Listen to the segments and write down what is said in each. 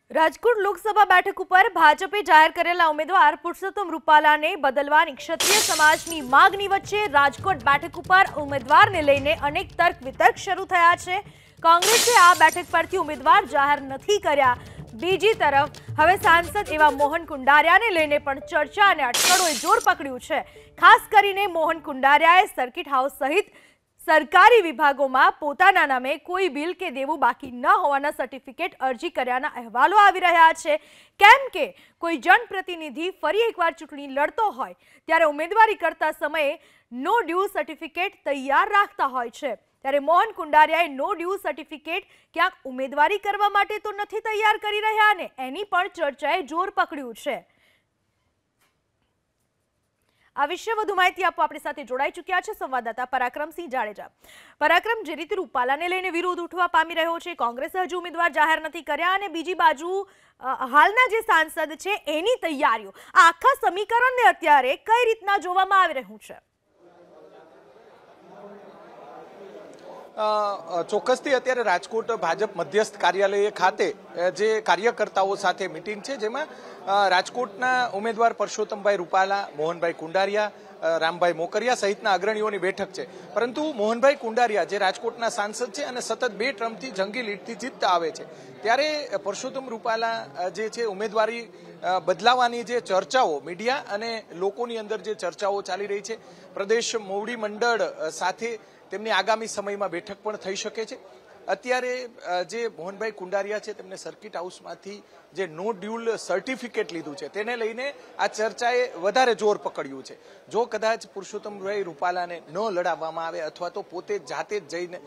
રાજકોટ લોકસભા બેઠક ઉપર ભાજપે જાહેર કરેલા ઉમેદવાર પુરુષોત્તમ રૂપાલાને બદલવાની ક્ષત્રિય સમાજની માંગણી વચ્ચે રાજકોટ બેઠક ઉપર ઉમેદવારને લઈને અનેક તર્ક વિતર્ક શરૂ થયા છે। કોંગ્રેસે આ બેઠક પરથી ઉમેદવાર જાહેર નથી કર્યા। બીજી તરફ હવે સાંસદ એવા મોહન કુંડારિયાને લઈને પણ ચર્ચા અને અટકળોએ જોર પકડ્યું છે। ખાસ કરીને મોહન કુંડારિયાએ સર્કિટ હાઉસ સહિત सरकारी विभागों में पोताना नामे कोई बिल के देवुं बाकी न होवाना सर्टिफिकेट अरजी कर्याना अहेवालो आवी रह्या छे। केम के कोई जनप्रतिनिधि फरी एकवार चूंटणी लड़तो होय त्यारे उमेदवारी करता समये नो ड्यू सर्टिफिकेट तैयार राखता होय छे। त्यारे मोहन कुंडारियाए नो ड्यू सर्टिफिकेट क्यांक उमेदवारी करवा माटे तो नथी तैयार करी रह्या ने एनी पण चर्चाए जोर पकड्युं छे। आ विषय વધુ માહિતી આપવા આપણી સાથે જોડાઈ ચૂક્યા છે સંવાદદાતા પરાક્રમસિંહ જાડેજા। પરાક્રમ, જે રીતે રૂપાલાને લઈને વિરોધ ઉઠવા પામી રહ્યો છે, કોંગ્રેસે હજુ ઉમેદવાર જાહેર નથી કર્યા અને બીજી બાજુ હાલના જે સાંસદ છે એની તૈયારીઓ, આ આખા સમીકરણને અત્યારે કઈ રીતના જોવામાં આવી રહ્યું છે? ચોક્કસથી અત્યારે રાજકોટ ભાજપ મધ્યસ્થ કાર્યાલય ખાતે જે કાર્યકર્તાઓ સાથે મીટિંગ છે, જેમાં રાજકોટના ઉમેદવાર પરસોત્તમભાઈ રૂપાલા, મોહનભાઈ કુંડારિયા, રામભાઈ મોકરિયા સહિતના અગ્રણીઓની બેઠક છે। પરંતુ મોહનભાઈ કુંડારિયા જે રાજકોટના સાંસદ છે અને સતત 2 ટર્મથી જંગી લીડથી જીતતા આવે છે, ત્યારે પરસોત્તમ રૂપાલા જે છે ઉમેદવારી બદલાવાની જે ચર્ચાઓ મીડિયા અને લોકોની અંદર જે ચર્ચાઓ ચાલી રહી છે, પ્રદેશ મોવડી મંડળ સાથે તેમની આગામી સમયમાં બેઠક પણ થઈ શકે છે। અત્યારે જે મોહનભાઈ કુંડારિયા છે તેમને સર્કિટ હાઉસમાંથી જે નો ડ્યુલ સર્ટિફિકેટ લીધું છે તેને લઈને આ ચર્ચાએ વધારે જોર પકડ્યું છે। જો કદાચ પુરુષોત્તમભાઈ રૂપાલાને ન લડાવવામાં આવે અથવા તો પોતે જાતે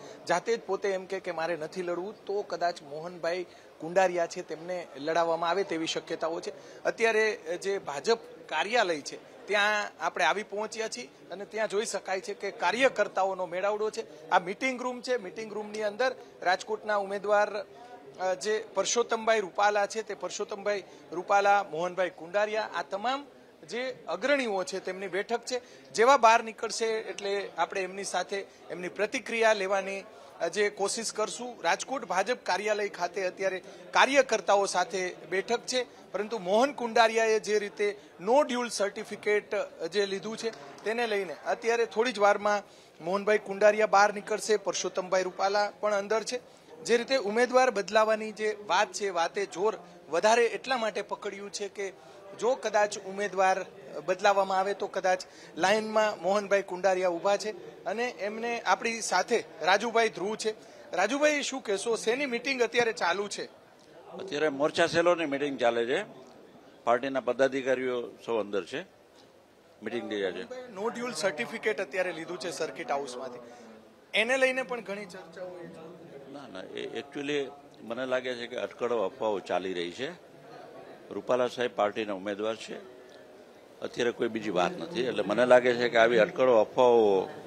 જ પોતે એમ કે મારે નથી લડવું, તો કદાચ મોહનભાઈ કુંડારિયા છે તેમને લડાવવામાં આવે તેવી શક્યતાઓ છે। અત્યારે જે ભાજપ કાર્યાલય છે ત્યાં આપણે આવી પહોંચ્યા છીએ અને ત્યાં જોઈ શકાય છે કે કાર્યકર્તાઓનો મેળાવડો છે। આ મીટિંગ રૂમ છે। મીટિંગ રૂમની અંદર રાજકોટના ઉમેદવાર જે પરસોત્તમભાઈ રૂપાલા છે તે પરસોત્તમભાઈ રૂપાલા, મોહનભાઈ કુંડારિયા, આ તમામ જે અગ્રણીઓ છે તેમની બેઠક છે। જેવા બહાર નીકળશે એટલે આપણે એમની સાથે એમની પ્રતિક્રિયા લેવાની જે કોશિશ કરશું। રાજકોટ ભાજપ કાર્યાલય ખાતે અત્યારે કાર્યકર્તાઓ સાથે બેઠક છે, પરંતુ મોહન કુંડારિયાએ જે રીતે નો ડ્યુલ સર્ટિફિકેટ જે લીધું છે તેને લઈને અત્યારે થોડી જ વારમાં મોહનભાઈ કુંડારિયા બહાર નીકળશે, પરસોત્તમભાઈ રૂપાલા પણ અંદર છે। જે રીતે ઉમેદવાર બદલાવાની જે વાત છે, વાતે જોર વધારે એટલા માટે પકડ્યું છે કે જો કદાચ ઉમેદવાર બદલાવવામાં આવે તો કદાચ લાઇનમાં મોહનભાઈ કુંડારિયા ઊભા છે અને એમને આપણી સાથે રાજુભાઈ ધ્રુવ છે। રાજુભાઈ, શું કહેશો? શેની મીટિંગ અત્યારે ચાલુ છે? અત્યારે મોરચા સેલોની મીટિંગ ચાલે છે। પાર્ટીના પદાધિકારીઓ સૌ અંદર છે, મીટિંગ થઈ છે। નો ડ્યુલ સર્ટિફિકેટ અત્યારે લીધું છે સર્કિટ હાઉસમાંથી, એને લઈને પણ ઘણી ચર્ચાઓ? ના, એકચ્યુઅલી મને લાગે છે કે અટકળો અફવાઓ ચાલી રહી છે। રૂપાલા સાહેબ પાર્ટીના ઉમેદવાર છે, અત્યારે કોઈ બીજી વાત નથી, એટલે મને લાગે છે કે આવી અટકળો અફવાઓ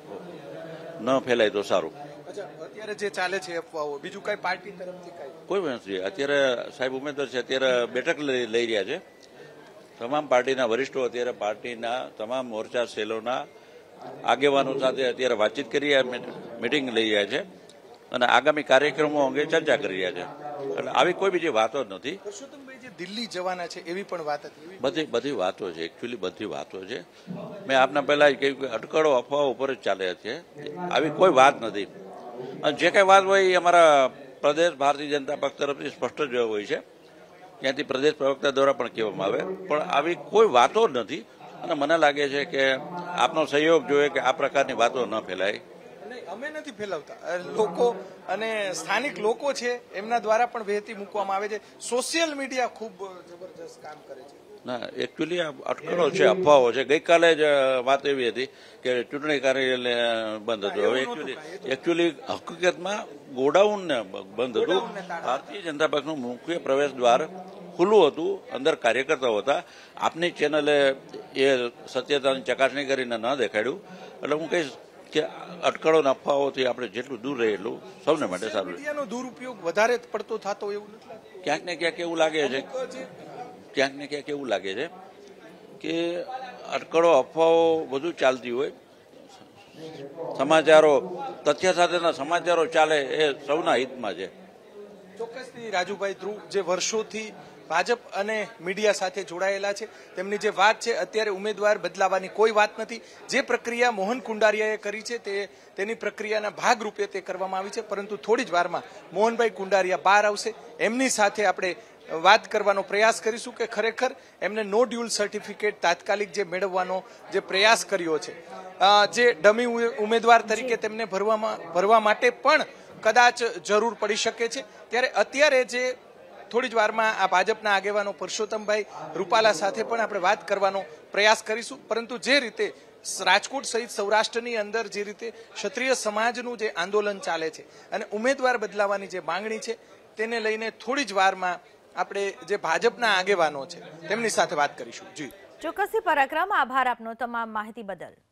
ન ફેલાય તો સારું। અત્યારે જે ચાલે છે અફવાઓ, બીજું કઈ પાર્ટી તરફથી કોઈ નથી? અત્યારે સાહેબ ઉમેદવાર છે, અત્યારે બેઠક લઈ રહ્યા છે। તમામ પાર્ટીના વરિષ્ઠો અત્યારે પાર્ટીના તમામ મોરચા સેલોના આગેવાનો સાથે અત્યારે વાતચીત કરી મીટિંગ લઈ રહ્યા છે અને આગામી કાર્યક્રમો અંગે ચર્ચા કરી રહ્યા છે, એટલે આવી કોઈ બીજી વાતો જ નથી। દિલ્હી જવાના છે એવી પણ વાત હતી? બધી વાતો છે, એકચ્યુઅલી બધી વાતો છે। મેં આપના પહેલા કહ્યું કે અટકળો અફવાઓ ઉપર જ ચાલે છે, આવી કોઈ વાત નથી। અને જે કઈ વાત હોય એ અમારા પ્રદેશ ભારતીય જનતા પક્ષ તરફથી સ્પષ્ટ જ હોય છે, ત્યાંથી પ્રદેશ પ્રવક્તા દ્વારા પણ કહેવામાં આવે, પણ આવી કોઈ વાતો જ નથી। અને મને લાગે છે કે આપનો સહયોગ જોઈએ કે આ પ્રકારની વાતો ન ફેલાય। અમે નથી ફેલાવતા, લોકો અને સ્થાનિક લોકો છે એમના દ્વારા પણ વહેતી મૂકવામાં આવે છે। સોશિયલ મીડિયા ખૂબ જબરજસ્ત કામ કરે છે। ના, એકચ્યુઅલી આ અટકળો છે, અફવાઓ છે। ગઈકાલે જ વાત એવી હતી કે ચૂંટણી કાર્યાલય બંધ હતું, હવે એકચ્યુઅલી હકીકતમાં ગોડાઉન બંધ હતું। ભારતીય જનતા પક્ષનું મુખ્ય પ્રવેશ દ્વાર ખુલ્લું હતું, અંદર કાર્યકર્તાઓ હતા। આપની ચેનલે એ સત્યતાની ચકાસણી કરીને ન દેખાડ્યું, એટલે હું કહીશ કે અટકળો અફવાઓથી આપણે જેટલું દૂર રહે એટલું સૌને માટે સારું। મીડિયાનો દુરુપયોગ વધારે પડતો થતો એવું નથી? ક્યાંક ને ક્યાંક એવું લાગે છે કે અટકળો અફવાઓ વધુ ચાલતી હોય, સમાચારો તથ્ય સાથેના સમાચારો ચાલે એ સૌના હિતમાં છે। ચોક્કસથી રાજુભાઈ ધ્રુવ જે વર્ષોથી ભાજપ અને મીડિયા સાથે જોડાયેલા છે તેમની જે વાત છે અત્યારે ઉમેદવાર બદલાવાની કોઈ વાત નથી. જે પ્રક્રિયા મોહન કુંડારિયાએ કરી છે તેની પ્રક્રિયાના ભાગરૂપે તે કરવામાં આવી છે, પરંતુ થોડી જ વારમાં મોહનભાઈ કુંડારિયા બહાર આવશે. એમની સાથે આપણે વાત કરવાનો પ્રયાસ કરીશું કે ખરેખર એમને નો ડ્યુઅલ સર્ટિફિકેટ તાત્કાલિક જે મેળવવાનો જે પ્રયાસ કર્યો છે, જે ડમી ઉમેદવાર તરીકે તેમને ભરવા માટે પણ કદાચ જરૂર પડી શકે છે. ત્યારે અત્યારે જે થોડી જ વારમાં આ ભાજપના આગેવાનો પરસોત્તમભાઈ રૂપાલા સાથે પણ આપણે વાત કરવાનો પ્રયાસ કરીશું. પરંતુ જે રીતે રાજકોટ સહિત સૌરાષ્ટ્રની અંદર જે રીતે ક્ષત્રિય સમાજનું જે આંદોલન ચાલે છે અને ઉમેદવાર બદલાવાની જે માંગણી છે તેને લઈને થોડી જ વારમાં આપણે જે ભાજપના આગેવાનો છે તેમની સાથે વાત કરીશું. જી ચોક્કસથી પરાક્રમ, આભાર આપનો તમામ માહિતી બદલ.